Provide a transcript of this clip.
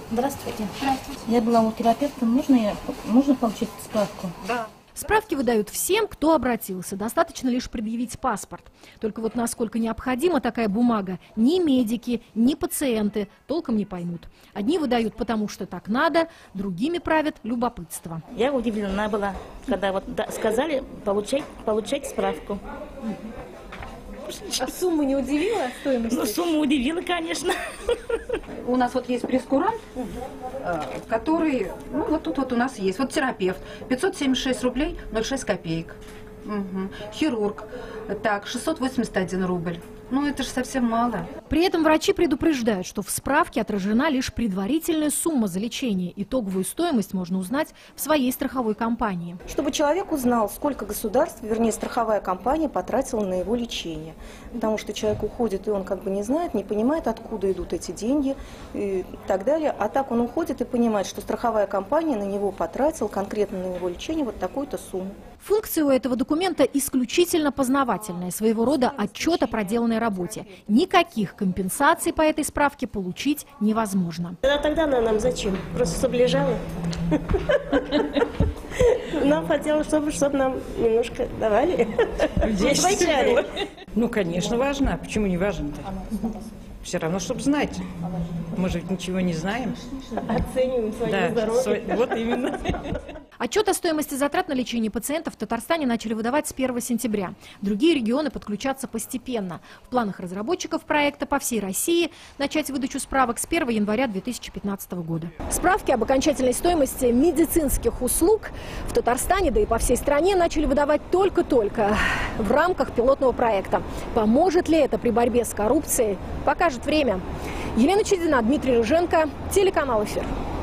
Здравствуйте. Здравствуйте. Я была у терапевта. Можно получить справку? Да. Справки выдают всем, кто обратился. Достаточно лишь предъявить паспорт. Только вот насколько необходима такая бумага, ни медики, ни пациенты толком не поймут. Одни выдают потому, что так надо, другими правят любопытство. Я удивлена была, когда сказали получать справку. А сумма не удивила стоимость? Ну, сумма удивила, конечно. У нас вот есть прейскурант, который, вот тут вот у нас есть, вот терапевт, 576 рублей 06 копеек. Хирург, так, 681 рубль. Ну, это же совсем мало. При этом врачи предупреждают, что в справке отражена лишь предварительная сумма за лечение. Итоговую стоимость можно узнать в своей страховой компании. Чтобы человек узнал, сколько государство, вернее страховая компания потратила на его лечение. Потому что человек уходит, и он как бы не знает, не понимает, откуда идут эти деньги и так далее. А так он уходит и понимает, что страховая компания на него потратила, конкретно на его лечение, вот такую-то сумму. Функция у этого документа исключительно познавательная, своего рода отчет о проделанной работе. Никаких компенсаций по этой справке получить невозможно. Тогда она нам зачем? Просто чтобы лежала. Нам хотелось, чтобы нам немножко давали. Ну, конечно, важна. Почему не важно-то? Все равно, чтобы знать. Мы же ничего не знаем. Оцениваем свое здоровье. Вот именно. Отчет о стоимости затрат на лечение пациентов в Татарстане начали выдавать с 1 сентября. Другие регионы подключатся постепенно. В планах разработчиков проекта по всей России начать выдачу справок с 1 января 2015 года. Справки об окончательной стоимости медицинских услуг в Татарстане, да и по всей стране, начали выдавать только-только в рамках пилотного проекта. Поможет ли это при борьбе с коррупцией, покажет время. Елена Чедина, Дмитрий Рыженко, телеканал «Эфир».